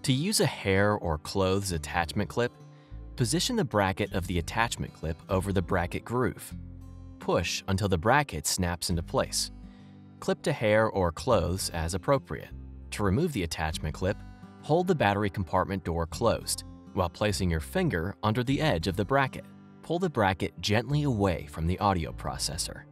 To use a hair or clothes attachment clip, position the bracket of the attachment clip over the bracket groove. Push until the bracket snaps into place. Clip to hair or clothes as appropriate. To remove the attachment clip, hold the battery compartment door closed while placing your finger under the edge of the bracket. Pull the bracket gently away from the audio processor.